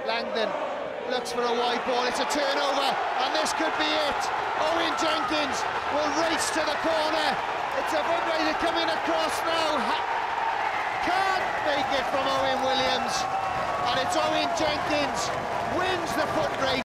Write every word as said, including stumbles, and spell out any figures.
Langdon looks for a wide ball, it's a turnover, and this could be it. Owen Jenkins will race to the corner. It's a foot racer coming across now. Ha can't make it from Owen Williams, and it's Owen Jenkins wins the foot race.